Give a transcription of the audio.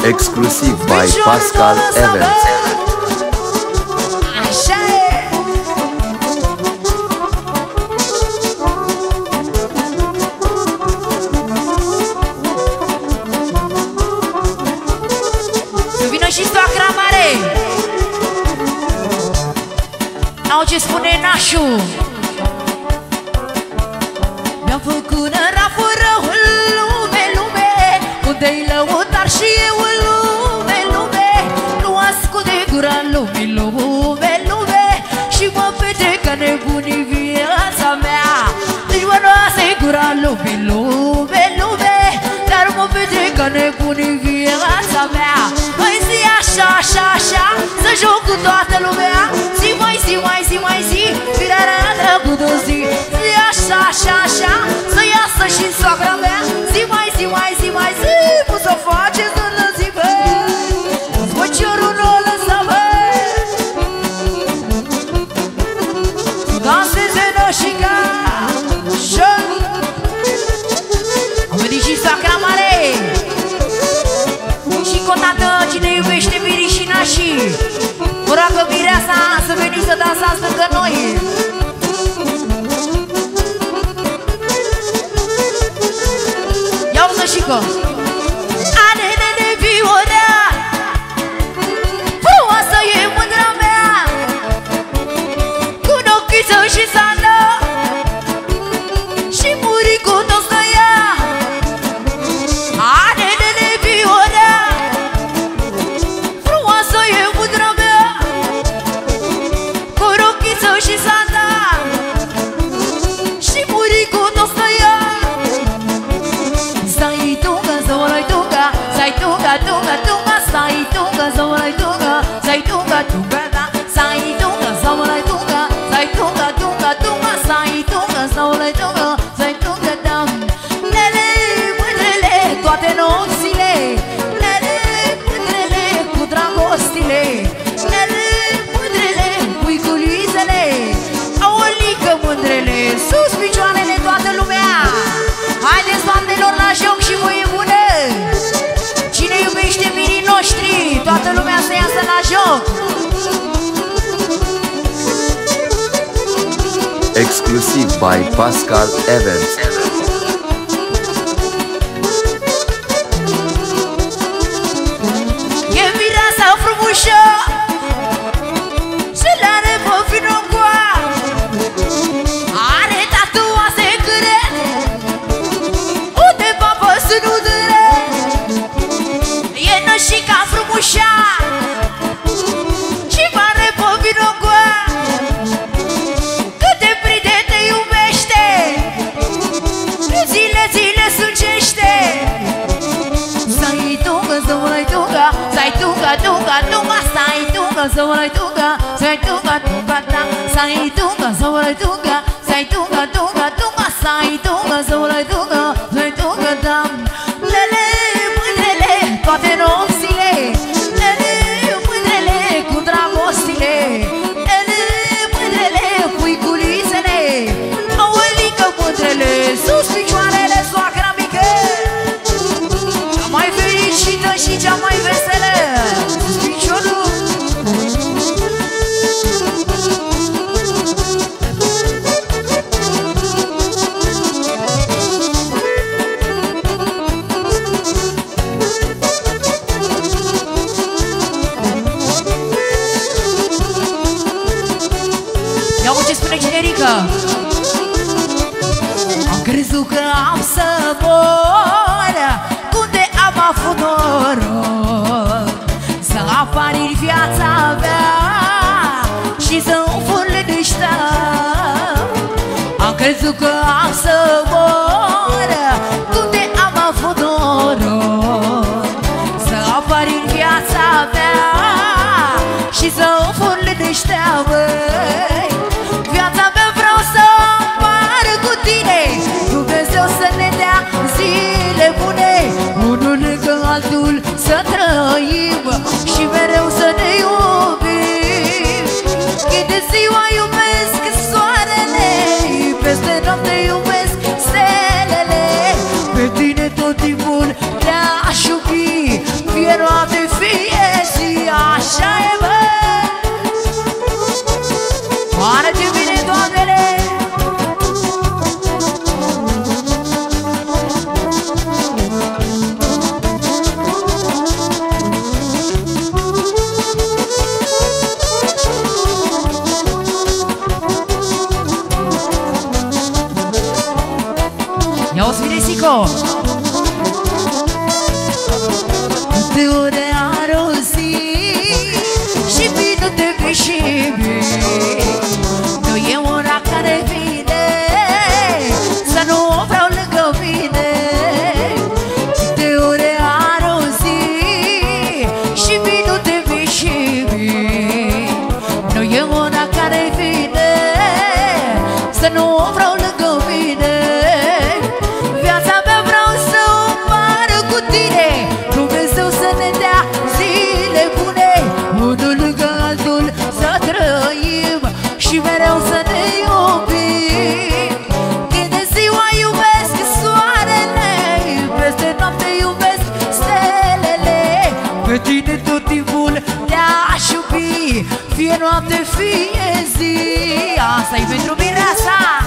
Exclusiv by Pascal Evans. Așa e. Să vină și soacra mare. Au ce spune nașul. Mi-am făcut raful rău în lume, lume, unde-i lăutar și eu în lume, lume. Nu ascunde gura în lume, lume, lume, și mă petrec ca nebunii viața mea. Deci mă noase gura în lume, lume, lume, dar mă petrec ca nebunii viața mea. Mai zi așa, așa, așa, să joc cu toată lumea. Zi mai zi, mai zi, mai zi, firarea dragul de zi. Zi așa, așa, așa, să iasă și soacra mea. Zi mai zi, mai zi, mai zi, cum să faceți în zi, bă. Spăciorul nu o lăsa, bă. Danseze nășica. Am venit și soacra mare. Și contată cine iubește mirii și nașii. Vă roagă mireasa să veniți să dansați lângă noi. Ia uite și că Anene de viorea, frumoasă e mândra mea, cu nochiță și sană, și muri cu toți de ea. Anene de viorea, frumoasă e mândra mea, cu nochiță și sană, și muri cu toți de ea. Sai tunga, zolai tunga, sai tunga, tunga, tunga, sai tunga, zolai tunga, sai tunga, tunga, da, sai tunga, zolai tunga, sai tunga, tunga, tunga, sai tunga, zolai tunga, sai tunga, da. Lele, mândrele, toate nopțile, lele, mândrele, cu dragostile, lele, mândrele, puiculițele, aolică mândrele, sus picioarele toată lumea. Haideți, bandelor, la joc și voie bună. Cine iubește mirii noștri, toată lumea să iasă la joc. Exclusiv by Pascal Evans. E mireasa frumușă și l-are pe finoncoa. Are tatuase câre, undeva pe sânudere. E nășica frumușa și mare pe vinoncoa. Cât de prinde te iubește, zile, zile sângește. Sai tunga, zolai tunga, sai tunga, tunga, tunga, sai tunga, zolai tunga, sai tunga, tunga, da, sai tunga, zolai tunga, sai tunga, tunga, tunga, sai tunga, zolai tunga, sai tunga, da. Lele, mândrele, toate nopțile, lele, mândrele, cu dragostile, lele, mândrele, puiculițele, aolică mândrele, sus picioarele, soacra mică. Cea mai fericită și cea mai veselă, sus piciorul. Ia ce spune generică. Am crezut că am să mor, unde am avut noroc să apar în viața mea și să umfur liniștea. Am crezut că am să mor, unde am avut noroc să apar în viața mea și să umfur liniștea, băi. Viața mea vreau să apar cu tine, Dumnezeu să ne dea zile bune, unul lângă altul să trăim și mereu să ne iubim. Când de ziua iubesc soarele, peste noapte iubesc stele. de ore arozi și vino de vii și vii. Nu e ora care vine să nu o vreau lângă mine. De ore arozi și vino de vii și vii. Nu e ora care vine să nu o vreau lângă mine. Viața mea vreau să o împară cu tine, Dumnezeu să ne dea zile bune, unul lângă altul să trăim și mereu să ne iubim. Când de ziua iubesc soarele, peste noapte iubesc stelele. Pe tine tot timpul te-aș iubi, fie noapte, fie zi. Asta-i pentru mireasa.